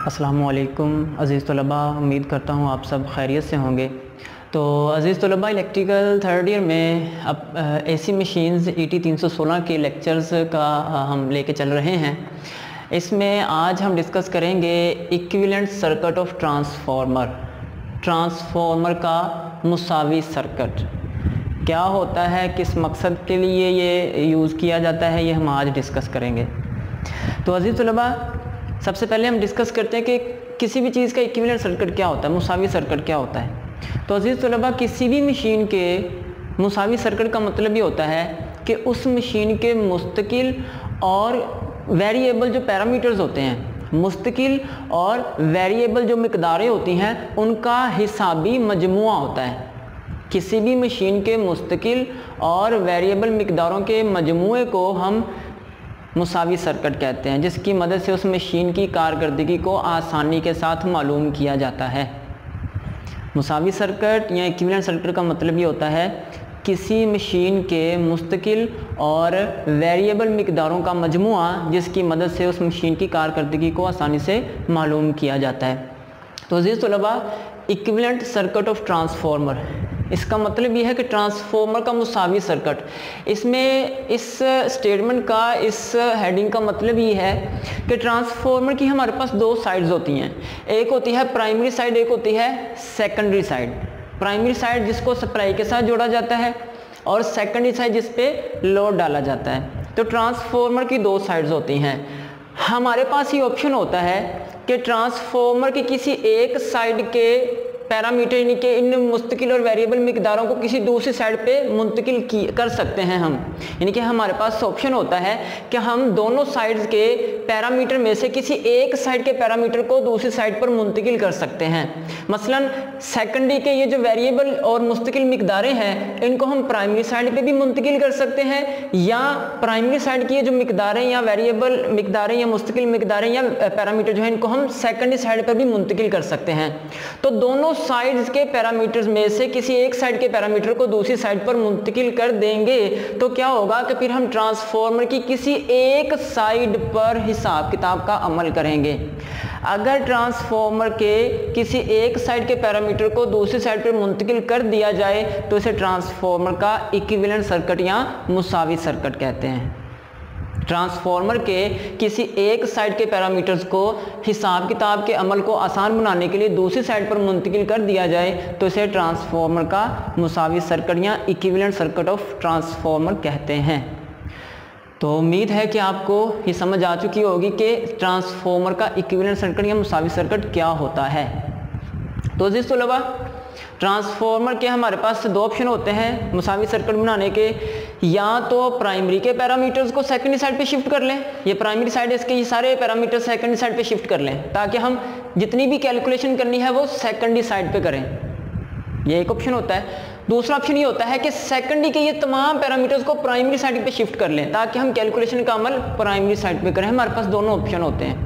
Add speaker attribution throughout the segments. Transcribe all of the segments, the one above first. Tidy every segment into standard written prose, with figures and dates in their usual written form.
Speaker 1: अस्सलामुअलैकुम अज़ीज़ तलबा, उम्मीद करता हूँ आप सब खैरियत से होंगे। तो अज़ीज़ तलबा, इलेक्ट्रिकल थर्ड ईयर में अब एसी मशीन्स ET 316 के लेक्चर्स का हम लेके चल रहे हैं। इसमें आज हम डिस्कस करेंगे इक्विवेलेंट सर्किट ऑफ ट्रांसफार्मर का मुसावी सर्किट क्या होता है, किस मकसद के लिए ये यूज़ किया जाता है, ये हम आज डिस्कस करेंगे। तो अज़ीज़ तलबा, सबसे पहले हम डिस्कस करते हैं कि किसी भी चीज़ का इक्विवेलेंट सर्किट क्या होता है, मुसावी सर्किट क्या होता है। तो अज़ीज़ तलबा, किसी भी मशीन के मुसावी सर्किट का मतलब ये होता है कि उस मशीन के मुस्तकिल और वेरिएबल जो पैरामीटर्स होते हैं, मुस्तकिल और वेरिएबल जो मिकदारें होती हैं, उनका हिसाबी मजमुआ होता है। किसी भी मशीन के मुस्तकिल और वेरिएबल मिकदारों के मजमुए को हम मुसावी सर्किट कहते हैं, जिसकी मदद से उस मशीन की कारकर्दगी को आसानी के साथ मालूम किया जाता है। मुसावी सर्किट या इक्विवेलेंट सर्किट का मतलब ये होता है किसी मशीन के मुस्तकिल और वेरिएबल मिकदारों का मजमुआ, जिसकी मदद से उस मशीन की कारकर्दगी को आसानी से मालूम किया जाता है। तो अज़ीज़ तलबा, इक्विवेलेंट सर्किट ऑफ ट्रांसफार्मर, इसका मतलब ये है कि ट्रांसफार्मर का मुसावी सर्किट। इसमें इस स्टेटमेंट का, इस हेडिंग का मतलब ये है कि ट्रांसफार्मर की हमारे पास दो साइड्स होती हैं। एक होती है प्राइमरी साइड, एक होती है सेकेंडरी साइड। प्राइमरी साइड जिसको सप्लाई के साथ जोड़ा जाता है और सेकेंडरी साइड जिस पे लोड डाला जाता है। तो ट्रांसफार्मर की दो साइड्स होती हैं। हमारे पास ये ऑप्शन होता है कि ट्रांसफार्मर की किसी एक साइड के पैरामीटर यानी कि इन मुस्तकिल और वेरिएबल मिकदारों को किसी दूसरी साइड पे मुंतकिल कर सकते हैं हम। यानी कि हमारे पास ऑप्शन होता है कि हम दोनों साइड्स के पैरामीटर में से किसी एक साइड के पैरामीटर को दूसरी साइड पर मुंतकिल कर सकते हैं। मसलन सेकेंडरी के ये जो वेरिएबल और मुस्तकिल मिकदारें हैं, इनको हम प्राइमरी साइड पे भी मुंतकिल कर सकते हैं, या प्राइमरी साइड की ये जो मिकदारें या वेरिएबल मिकदारें या मुस्तकिल मिकदारें या पैरामीटर जो है, इनको हम सेकेंडरी साइड पर भी मुंतकिल कर सकते हैं। तो दोनों साइड्स के पैरामीटर्स में से किसी एक साइड के पैरामीटर को दूसरी साइड पर मुंतकिल कर देंगे तो क्या होगा कि फिर हम ट्रांसफार्मर की किसी एक साइड पर हिसाब किताब का अमल करेंगे। अगर ट्रांसफार्मर के किसी एक साइड के पैरामीटर को दूसरी साइड पर मुंतकिल कर दिया जाए तो इसे ट्रांसफार्मर का इक्विवेलेंट सर्किट या मुसावी सर्किट कहते हैं। ट्रांसफार्मर के किसी एक साइड के पैरामीटर्स को हिसाब किताब के अमल को आसान बनाने के लिए दूसरी साइड पर मुंतकिल कर दिया जाए तो इसे ट्रांसफार्मर का मुसावी सर्किट या इक्विवेलेंट सर्किट ऑफ ट्रांसफार्मर कहते हैं। तो उम्मीद है कि आपको ये समझ आ चुकी होगी कि ट्रांसफार्मर का इक्विवेलेंट सर्किट या मुसावी सर्किट क्या होता है। तो अज़ीज़ तलबा, ट्रांसफार्मर के हमारे पास दो ऑप्शन होते हैं मुसावी सर्किट बनाने के। या तो प्राइमरी के पैरामीटर्स को सेकेंडरी साइड पे शिफ्ट कर लें, ये प्राइमरी साइड है, इसके ये सारे पैरामीटर सेकेंडरी साइड पे शिफ्ट कर लें ताकि हम जितनी भी कैलकुलेशन करनी है वो सेकेंडरी साइड पे करें। ये एक ऑप्शन होता है। दूसरा ऑप्शन ये होता है कि सेकेंडरी के ये तमाम पैरामीटर्स को प्राइमरी साइड पे शिफ्ट कर लें ताकि हम कैलकुलेशन का अमल प्राइमरी साइड पे करें। हमारे पास दोनों ऑप्शन होते हैं।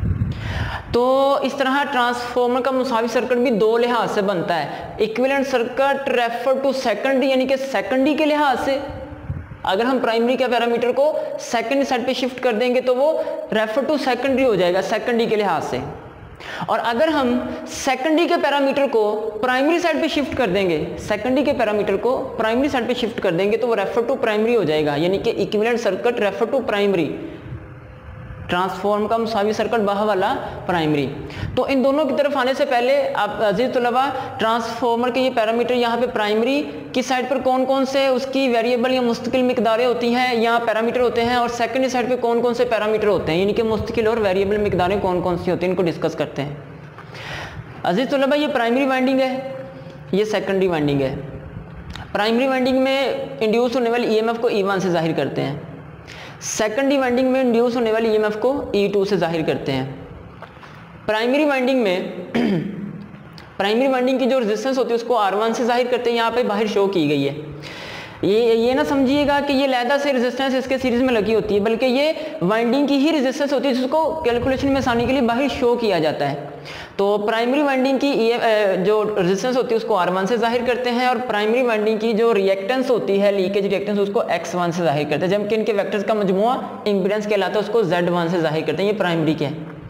Speaker 1: तो इस तरह ट्रांसफार्मर का मुसावी सर्किट भी दो लिहाज से बनता है। Equivalent circuit refer to secondary, यानी कि सेकेंडरी के लिहाज से अगर हम प्राइमरी के पैरामीटर को सेकेंडरी साइड पे शिफ्ट कर देंगे तो वो रेफर टू सेकेंडरी हो जाएगा सेकेंडरी के लिहाज से। और अगर हम सेकेंडरी के पैरामीटर को प्राइमरी साइड पे शिफ्ट कर देंगे, सेकेंडरी के पैरामीटर को प्राइमरी साइड पे शिफ्ट कर देंगे तो वो रेफर टू प्राइमरी हो जाएगा, यानी कि equivalent circuit refer to primary. Transformer का मुसावी सर्किट बाह वाला प्राइमरी। तो इन दोनों की तरफ आने से पहले आप अज़ीज़ तलबा, ट्रांसफार्मर के ये पैरामीटर यहाँ पे प्राइमरी की साइड पर कौन कौन से उसकी वेरिएबल या मुस्तकिल मिकदारें होती हैं या पैरामीटर होते हैं, और सेकेंडरी साइड पे कौन कौन से पैरामीटर होते हैं, यानी कि मुस्तकिल और वेरिएबल मिकदारें कौन कौन सी होती हैं, इनको डिस्कस करते हैं। अज़ीज़ तलबा, ये प्राइमरी वाइंडिंग है, ये सेकेंडरी वाइंडिंग है। प्राइमरी वाइंडिंग में इंड्यूस होने वाली ईएमएफ को E1 से जाहिर करते हैं। सेकेंडरी वाइंडिंग में इंड्यूस होने वाली ईएमएफ को E2 से जाहिर करते हैं। प्राइमरी वाइंडिंग में प्राइमरी वाइंडिंग की जो रेजिस्टेंस होती है उसको R1 से जाहिर करते हैं। यहाँ पे बाहर शो की गई है। ये ना समझिएगा कि ये लैदा से रेजिस्टेंस इसके सीरीज में लगी होती है, बल्कि ये वाइंडिंग की ही रेजिस्टेंस होती है जिसको कैलकुलेशन में आसानी के लिए बाहर शो किया जाता है। तो प्राइमरी वाइंडिंग की जो रेजिस्टेंस होती है उसको R1 से जाहिर करते हैं, और प्राइमरी वाइंडिंग की जो रिएक्टेंस होती है, लीकेज रिएक्टेंस, उसको X1 से जाहिर करते हैं, जबकि इनके वेक्टर्स का मजमुआ इंपीडेंस कहलाता है, उसको Z1 से जाहिर करते हैं। ये प्राइमरी के है।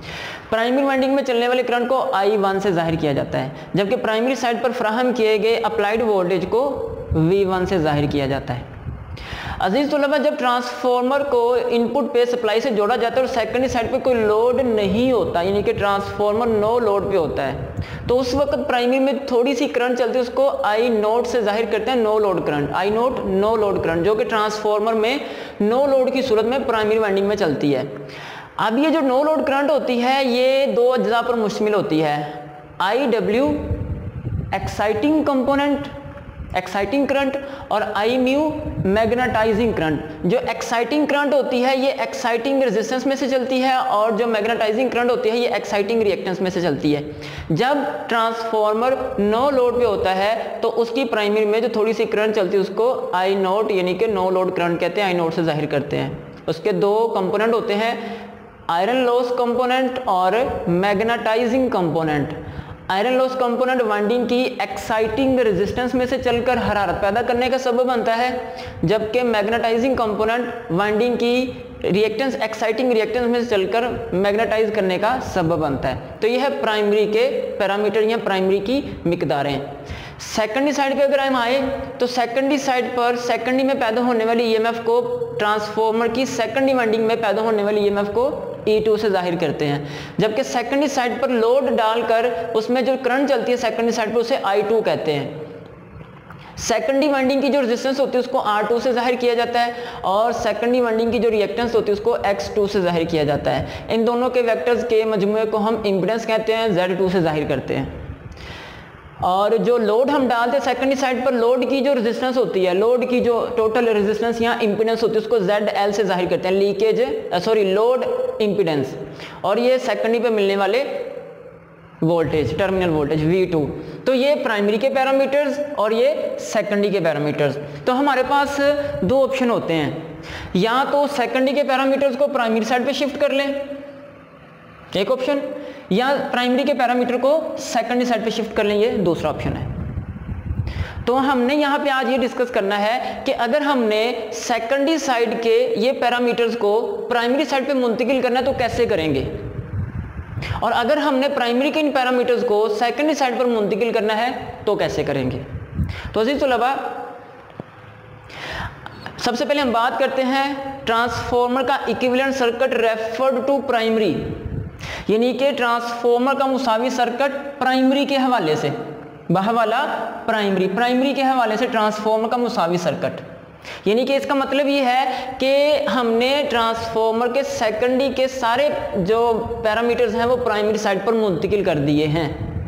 Speaker 1: प्राइमरी वाइंडिंग में चलने वाले करंट को I1 से जाहिर किया जाता है, जबकि प्राइमरी साइड पर फराहम किए गए अप्लाइड वोल्टेज को V1 से जाहिर किया जाता है। अजीज तलबा, जब ट्रांसफॉर्मर को इनपुट पे सप्लाई से जोड़ा जाता है और सेकेंडरी साइड पे कोई लोड नहीं होता, यानी कि ट्रांसफॉर्मर नो लोड पे होता है, तो उस वक्त प्राइमरी में थोड़ी सी करंट चलती है, उसको I0 से जाहिर करते हैं no load current, I0 no load current, जो कि ट्रांसफॉर्मर में नो लोड की सूरत में प्राइमरी वाइंडिंग में चलती है। अब ये जो नो लोड करंट होती है ये दो अज्जा पर मुश्तमिल होती है, IW exciting component, exciting current, और I म्यू मैग्नेटाइजिंग करंट। जो एक्साइटिंग करंट होती है ये एक्साइटिंग रेजिस्टेंस में से चलती है, और जो मैग्नेटाइजिंग करंट होती है ये एक्साइटिंग रिएक्टेंस में से चलती है। जब ट्रांसफॉर्मर नो लोड पे होता है तो उसकी प्राइमरी में जो थोड़ी सी करंट चलती है उसको I0 यानी कि नो लोड करंट कहते हैं, I0 से जाहिर करते हैं। उसके दो कंपोनेंट होते हैं, आयरन लॉस कंपोनेंट और magnetising component. Iron loss component winding की एक्साइटिंग रेजिस्टेंस में से चलकर हरारत पैदा करने का सबब बनता है, जबकि मैग्नेटाइजिंग कंपोनेंट वाइंडिंग की रिएक्टेंस एक्साइटिंग रिएक्टेंस में से चलकर मैग्नेटाइज करने का सबब बनता है। तो यह है प्राइमरी के पैरामीटर या प्राइमरी की मिकदारें। सेकेंडरी साइड पे अगर हम आए तो सेकेंडरी साइड पर सेकेंडरी में पैदा होने वाली ईएमएफ को ट्रांसफॉर्मर की सेकेंडरी वाइंडिंग में पैदा होने वाली ईएमएफ को E2 से जाहिर करते हैं, जबकि सेकेंडरी साइड पर लोड डालकर उसमें जो करंट चलती है सेकेंडरी साइड पर उसे I2 कहते हैं। सेकेंडरी वाइंडिंग की जो रेजिस्टेंस होती है उसको R2 से जाहिर किया जाता है, और सेकेंडरी वाइंडिंग की जो रिएक्टेंस होती है उसको X2 से जाहिर किया जाता है। इन दोनों के वेक्टर्स के मजमूए को हम इम्पीडेंस कहते हैं, Z2 से जाहिर करते हैं। और जो लोड हम डालते हैं सेकेंडरी साइड पर, लोड की जो रेजिस्टेंस होती है, लोड की जो टोटल रेजिस्टेंस या इंपीडेंस होती है उसको ZL से जाहिर करते हैं, लीकेज लोड इंपीडेंस, और ये सेकेंडरी पे मिलने वाले वोल्टेज, टर्मिनल वोल्टेज V2। तो ये प्राइमरी के पैरामीटर्स और ये सेकेंडरी के पैरामीटर्स। तो हमारे पास दो ऑप्शन होते हैं, या तो सेकेंडरी के पैरामीटर्स को प्राइमरी साइड पे शिफ्ट कर लें एक ऑप्शन, या प्राइमरी के पैरामीटर को सेकेंडरी साइड पे शिफ्ट कर लें, ये दूसरा ऑप्शन है। तो हमने यहाँ पे आज ये डिस्कस करना है कि अगर हमने सेकेंडरी साइड के ये पैरामीटर्स को प्राइमरी साइड पे मुंतकिल करना है तो कैसे करेंगे, और अगर हमने प्राइमरी के इन पैरामीटर्स को सेकेंडरी साइड पर मुंतकिल करना है तो कैसे करेंगे। तो अजीज तलबा, सबसे पहले हम बात करते हैं ट्रांसफॉर्मर का equivalent circuit referred to primary, यानी कि ट्रांसफॉर्मर का मुसावी सर्किट प्राइमरी के हवाले से, बहवाला प्राइमरी के हवाले से ट्रांसफॉर्मर का मुसावी सर्किट, यानी कि इसका मतलब ये है कि हमने ट्रांसफॉर्मर के सेकेंडरी के सारे जो पैरामीटर्स हैं वो प्राइमरी साइड पर मुंतकिल कर दिए हैं।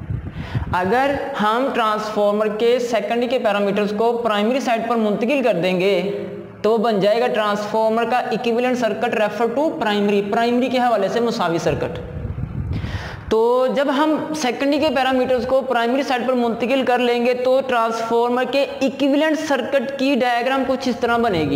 Speaker 1: अगर हम ट्रांसफॉर्मर के सेकेंडरी के पैरामीटर्स को प्राइमरी साइड पर मुंतकिल कर देंगे तो बन जाएगा ट्रांसफॉर्मर का equivalent circuit refer to primary के हवाले से मुसावी सर्किट। तो जब हम सेकेंडरी के पैरामीटर्स को प्राइमरी साइड पर मुंतकिल कर लेंगे तो ट्रांसफॉर्मर के इक्विवेलेंट सर्किट की डायग्राम कुछ इस तरह बनेगी।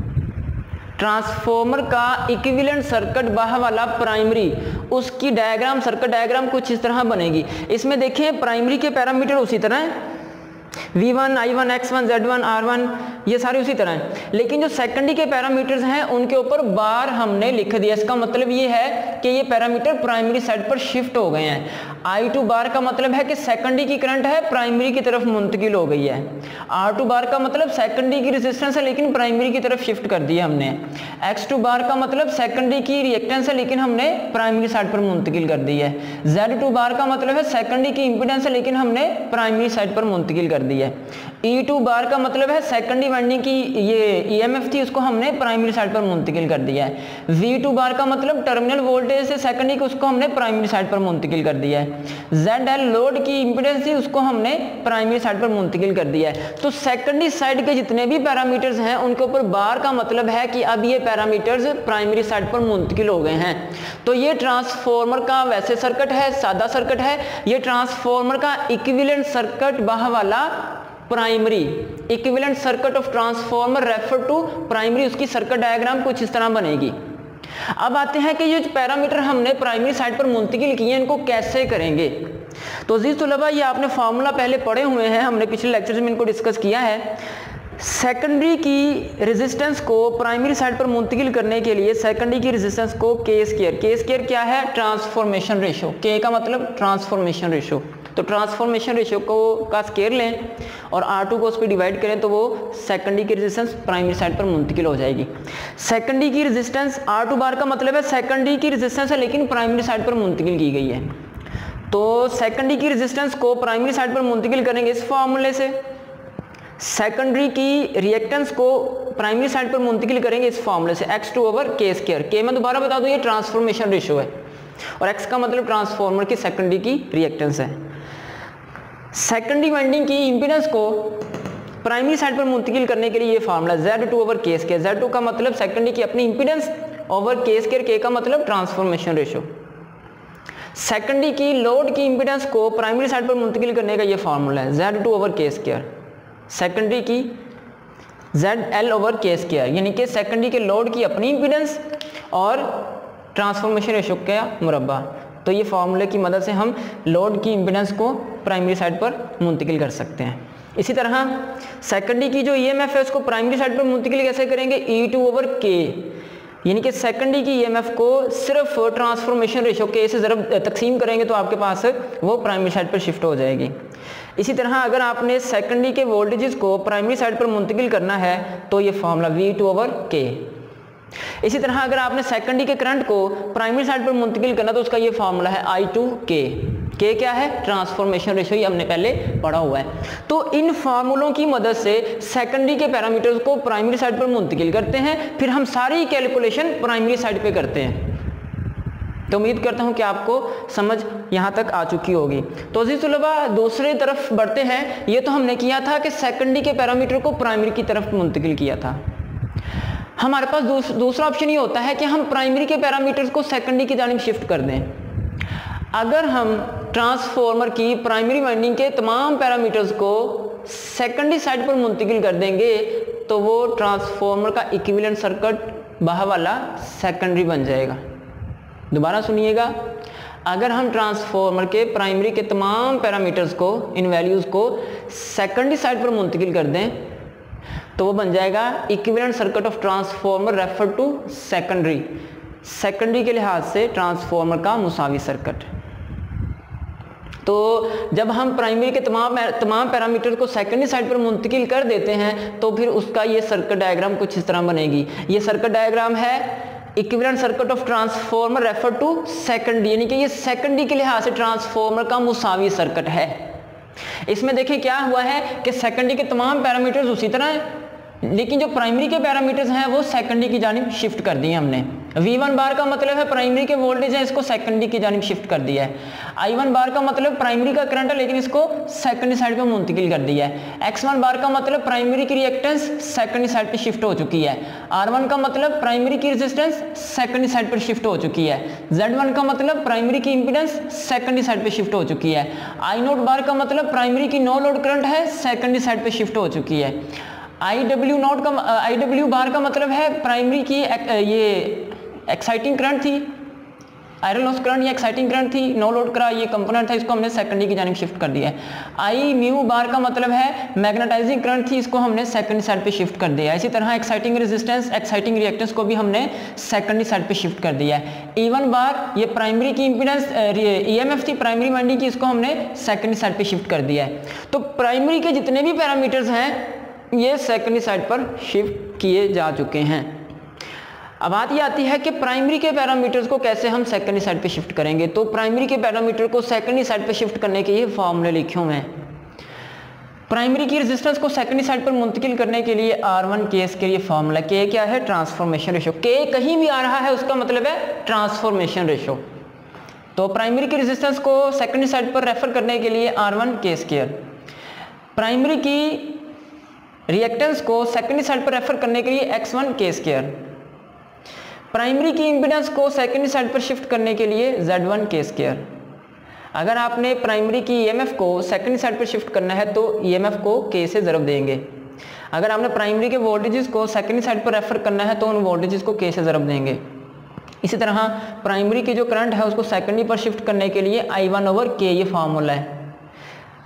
Speaker 1: ट्रांसफॉर्मर का इक्विवेलेंट सर्किट बहवाला प्राइमरी, उसकी डायग्राम, सर्किट डायग्राम कुछ इस तरह बनेगी। इसमें देखें प्राइमरी के पैरामीटर उसी तरह है, V1, I1, X1, Z1, R1, ये सारे उसी तरह हैं, लेकिन जो सेकेंडरी के पैरामीटर्स हैं उनके ऊपर बार हमने लिख दिया। इसका मतलब ये है कि ये पैरामीटर प्राइमरी साइड पर शिफ्ट हो गए हैं। I2 बार का मतलब है कि सेकेंडरी की करंट है प्राइमरी की तरफ मुंतकिल हो गई है। R2 बार का मतलब सेकेंडरी की रेजिस्टेंस है लेकिन प्राइमरी की तरफ शिफ्ट कर दिया हमने। X2 बार का मतलब सेकेंडरी की रिएक्टेंस है लेकिन हमने प्राइमरी साइड पर मुंतकिल कर दी है। Z2 बार का मतलब है सेकेंडरी की इंपीडेंस है लेकिन हमने प्राइमरी साइड पर मुंतकिल कर दी है। E2 बार का मतलब है सेकेंडरी वाइंडिंग की ये EMF थी, उसको हमने प्राइमरी साइड पर मुंतकिल कर दिया है। V2 बार का मतलब टर्मिनल वोल्टेज से सेकेंडरी को, उसको हमने प्राइमरी साइड पर मुंतकिल कर दिया है। ZL लोड की इंपीडेंस थी, उसको हमने प्राइमरी साइड पर मुंतकिल कर दिया है। तो सेकेंडरी साइड के जितने भी पैरामीटर्स हैं उनके ऊपर बार का मतलब है कि अब ये पैरामीटर्स प्राइमरी साइड पर मुंतकिल हो गए हैं। तो ये ट्रांसफॉर्मर का वैसे सर्किट है, सादा सर्किट है। ये ट्रांसफॉर्मर का इक्विवेलेंट सर्किट बहवाला primary, equivalent circuit of transformer refer to primary, उसकी सर्किट डायग्राम कुछ इस तरह बनेगी। अब आते हैं कि ये पैरामीटर हमने प्राइमरी साइड पर मुंतकिल किए हैं, इनको कैसे करेंगे। तो अजीज तुलबा, ये आपने फार्मूला पहले पढ़े हुए हैं, हमने पिछले लेक्चर में इनको डिस्कस किया है सेकेंडरी की रेजिस्टेंस को प्राइमरी साइड पर मुंतकिल करने के लिए सेकेंडरी की रेजिस्टेंस को के स्क्वायर क्या है? Transformation ratio. के का मतलब ट्रांसफॉर्मेशन रेशो, तो ट्रांसफॉर्मेशन रेशो को का स्क्वायर लें और R2 को उस पर डिवाइड करें तो वो सेकेंडरी की रेजिस्टेंस प्राइमरी साइड पर मुंतकिल हो जाएगी। सेकेंडरी की रेजिस्टेंस R2 बार का मतलब है सेकेंडरी की रेजिस्टेंस है लेकिन प्राइमरी साइड पर मुंतकिल की गई है, तो सेकेंडरी की रेजिस्टेंस को प्राइमरी साइड पर मुंतकिल करेंगे इस फॉर्मूले से, सेकेंडरी की रिएक्टेंस को प्राइमरी साइड पर मुंतकिल करेंगे इस फॉर्मूले से x2/k²। के मैं दोबारा बता दूं ये ट्रांसफॉर्मेशन रेशो है और x का मतलब ट्रांसफॉर्मर की सेकेंडरी की रिएक्टेंस है। सेकेंडरी वाइंडिंग की इंपीडेंस को प्राइमरी साइड पर मुंतकिल करने के लिए ये फार्मूला Z2/k²। Z2 का मतलब सेकेंडरी की अपनी इंपीडेंस ओवर k², k का मतलब ट्रांसफॉर्मेशन रेशो। सेकेंडरी की लोड की इंपीडेंस को प्राइमरी साइड पर मुंतकिल करने का ये फार्मूला है Z2/k²। सेकेंडरी की ZL/k², यानी कि सेकेंडरी के लोड की अपनी इंपीडेंस और ट्रांसफॉर्मेशन रेशो का मुरब्बा। तो ये फार्मूले की मदद से हम लोड की इंपीडेंस को प्राइमरी साइड पर मुंतकिल कर सकते हैं। इसी तरह सेकेंडरी की जो EMF है उसको प्राइमरी साइड पर मुंतकिल कैसे करेंगे? E2/k, यानी कि सेकेंडरी की EMF को सिर्फ ट्रांसफॉर्मेशन रेशो के से ज़रा तकसीम करेंगे तो आपके पास वो प्राइमरी साइड पर शिफ्ट हो जाएगी। इसी तरह अगर आपने सेकेंडरी के वोल्टेजेस को प्राइमरी साइड पर मुंतकिल करना है तो ये फार्मूला V2/k। इसी तरह अगर आपने सेकेंडरी के करंट को प्राइमरी साइड पर मुंतकिल करना तो उसका ये फार्मूला है I2K। के क्या है? ट्रांसफॉर्मेशन रेशो, ये हमने पहले पढ़ा हुआ है। तो इन फार्मूलों की मदद से सेकेंडरी के पैरामीटर्स को प्राइमरी साइड पर मुंतकिल करते हैं, फिर हम सारी कैलकुलेशन प्राइमरी साइड पे करते हैं। तो उम्मीद करता हूं कि आपको समझ यहां तक आ चुकी होगी। तो अजीज तलबा दूसरे तरफ बढ़ते हैं। ये तो हमने किया था कि सेकेंडरी के पैरामीटर को प्राइमरी की तरफ मुंतकिल किया था। हमारे पास दूसरा ऑप्शन ये होता है कि हम प्राइमरी के पैरामीटर्स को सेकेंडरी की जानिब शिफ्ट कर दें। अगर हम ट्रांसफॉर्मर की प्राइमरी वाइंडिंग के तमाम पैरामीटर्स को सेकेंडरी साइड पर मुंतकिल कर देंगे तो वो ट्रांसफॉर्मर का इक्विवेलेंट सर्किट बाहर वाला सेकेंडरी बन जाएगा। दोबारा सुनिएगा, अगर हम ट्रांसफॉर्मर के प्राइमरी के तमाम पैरामीटर्स को, इन वैल्यूज़ को सेकेंडरी साइड पर मुंतकिल कर दें तो वो बन जाएगा equivalent circuit of transformer refer to secondary. Secondary के लिहाज से ट्रांसफॉर्मर का मुसावी सर्किट। तो जब हम प्राइमरी के तमाम पैरामीटर को सेकेंडरी साइड पर मुंतकिल कर देते हैं तो फिर उसका ये सर्किट डायग्राम कुछ इस तरह बनेगी। ये सर्किट डायग्राम है equivalent circuit of transformer refer to secondary, यानी कि ये सेकेंडरी के लिहाज से ट्रांसफॉर्मर का मुसावी सर्किट है। इसमें देखिए क्या हुआ है कि सेकेंडरी के तमाम पैरामीटर्स उसी तरह हैं लेकिन जो प्राइमरी के पैरामीटर्स हैं वो सेकेंडरी की जानिब शिफ्ट कर दिए हमने। V1 बार का मतलब है प्राइमरी के वोल्टेज है, इसको सेकेंडरी की जानिब शिफ्ट कर दिया है। I1 बार का मतलब प्राइमरी का करंट है लेकिन इसको सेकेंडरी साइड पे मुंतकिल कर दिया है। X1 बार का मतलब प्राइमरी की रिएक्टेंस सेकेंडरी साइड पे शिफ्ट हो चुकी है। R1 का मतलब प्राइमरी की रेजिस्टेंस सेकेंडरी साइड पर शिफ्ट हो चुकी है। Z1 का मतलब प्राइमरी की इंपीडेंस सेकेंडरी साइड पे शिफ्ट हो चुकी है। I0 बार का मतलब प्राइमरी की नो लोड करंट है, सेकेंडरी साइड पे शिफ्ट हो चुकी है। IW बार का मतलब है प्राइमरी की ये एक्साइटिंग करंट थी, आयरन लॉस करंट या एक्साइटिंग करंट थी, नो लोड करा ये कंपोनेंट था, इसको हमने सेकेंडरी की जानिब शिफ्ट कर दिया है। I म्यू बार का मतलब है मैग्नेटाइजिंग करंट थी, इसको हमने सेकेंडरी साइड पे शिफ्ट कर दिया है। इसी तरह एक्साइटिंग रेजिस्टेंस, एक्साइटिंग रिएक्टेंस को भी हमने सेकेंडरी साइड पे शिफ्ट कर दिया है। E1 बार ये प्राइमरी की इंपीडेंस EMF थी प्राइमरी वाइंडिंग की, इसको हमने सेकेंडरी साइड पे शिफ्ट कर दिया है। तो प्राइमरी के जितने भी पैरामीटर्स हैं ये सेकेंडरी साइड पर शिफ्ट किए जा चुके हैं। अब बात ये आती है कि प्राइमरी के पैरामीटर्स को कैसे हम सेकेंडरी साइड पे शिफ्ट करेंगे। तो प्राइमरी के पैरामीटर को सेकेंडरी साइड पे शिफ्ट करने के ये फॉर्मूले लिखे हुए हैं। प्राइमरी की रेजिस्टेंस को सेकेंडरी साइड पर मुंतकिल करने के लिए R1 केस के लिए फॉर्मूला के क्या है? Transformation ratio. के कहीं भी आ रहा है उसका मतलब है ट्रांसफॉर्मेशन रेशो। तो प्राइमरी की रेजिस्टेंस को सेकेंडरी साइड पर रेफर करने के लिए R1 केस केयर, प्राइमरी की रिएक्टेंस को सेकेंडरी साइड पर रेफर करने के लिए X1 केस केयर, प्राइमरी की इंपीडेंस को सेकेंडरी साइड पर शिफ्ट करने के लिए Z1 केस केयर। अगर आपने प्राइमरी की EMF को सेकेंडरी साइड पर शिफ्ट करना है तो EMF को K से ज़रब देंगे। अगर आपने प्राइमरी के वोल्टेजेस को सेकेंडरी साइड पर रेफर करना है तो उन वोल्टेजेस को K से ज़रब देंगे। इसी तरह प्राइमरी की जो करंट है उसको सेकेंडरी पर शिफ्ट करने के लिए I1/K ये फार्मूला है।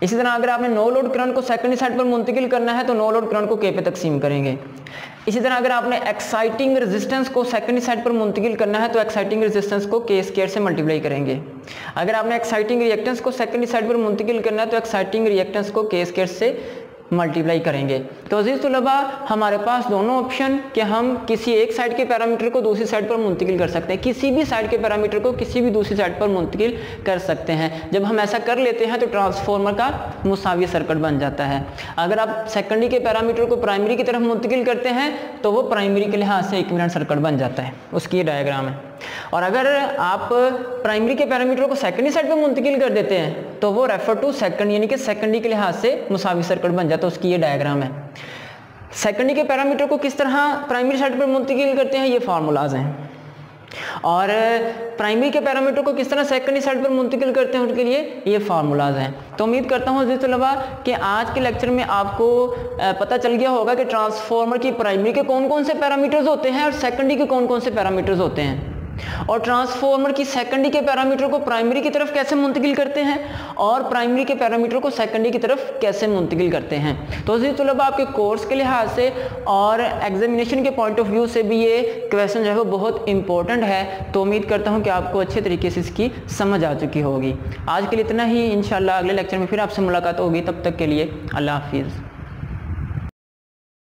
Speaker 1: इसी तरह अगर आपने नो लोड करंट को सेकेंडरी साइड पर मुंतकिल करना है तो नो लोड करंट को के पे तकसीम करेंगे। इसी तरह अगर आपने एक्साइटिंग रेजिस्टेंस को सेकेंडरी साइड पर मुंतकिल करना है तो एक्साइटिंग रेजिस्टेंस को के स्क्वायर से मल्टीप्लाई करेंगे। अगर आपने एक्साइटिंग रिएक्टेंस को सेकेंडरी साइड पर मुंतकिल करना है तो एक्साइटिंग रिएक्टेंस को के स्क्वायर से मल्टीप्लाई करेंगे। तो अजीज तुलबा हमारे पास दोनों ऑप्शन कि हम किसी एक साइड के पैरामीटर को दूसरी साइड पर मुंतकिल कर सकते हैं, किसी भी साइड के पैरामीटर को किसी भी दूसरी साइड पर मुंतकिल कर सकते हैं। जब हम ऐसा कर लेते हैं तो ट्रांसफार्मर का मुसावी सर्किट बन जाता है। अगर आप सेकेंडरी के पैरामीटर को प्राइमरी की तरफ मुंतकिल करते हैं तो वो प्राइमरी के लिहाज से इक्विवेलेंट सर्किट बन जाता है, उसकी ये डायग्राम है। और अगर आप प्राइमरी के पैरामीटर को सेकेंडरी साइड पर मुंतकिल कर देते हैं तो वो रेफर टू सेकंड यानी कि सेकेंडरी के लिहाज से मुसावी सर्किट बन जाता है, उसकी ये डायग्राम है। सेकेंडरी के पैरामीटर को किस तरह प्राइमरी साइड पर मुंतकिल करते हैं ये फार्मूलाज हैं, और प्राइमरी के पैरामीटर को किस तरह सेकेंडरी साइड पर मुंतकिल करते हैं उनके लिए ये फार्मूलाज हैं। तो उम्मीद करता हूँ अज़ीज़ तलबा कि आज के लेक्चर में आपको पता चल गया होगा कि ट्रांसफार्मर की प्राइमरी के कौन कौन से पैरामीटर्स होते हैं और सेकेंडरी के कौन कौन से पैरामीटर्स होते हैं, और ट्रांसफार्मर की सेकेंडरी के पैरामीटर को प्राइमरी की तरफ कैसे मुंतकिल करते हैं और प्राइमरी के पैरामीटर को सेकेंडरी की तरफ कैसे मुंतकिल करते हैं। तो अज़ीज़ तलबा आपके कोर्स के लिहाज से और एग्जामिनेशन के पॉइंट ऑफ व्यू से भी ये क्वेश्चन जो है वो बहुत इंपॉर्टेंट है। तो उम्मीद करता हूँ कि आपको अच्छे तरीके से इसकी समझ आ चुकी होगी। आज के लिए इतना ही, इंशाल्लाह अगले लेक्चर में फिर आपसे मुलाकात होगी। तब तक के लिए अल्लाह हाफिज़।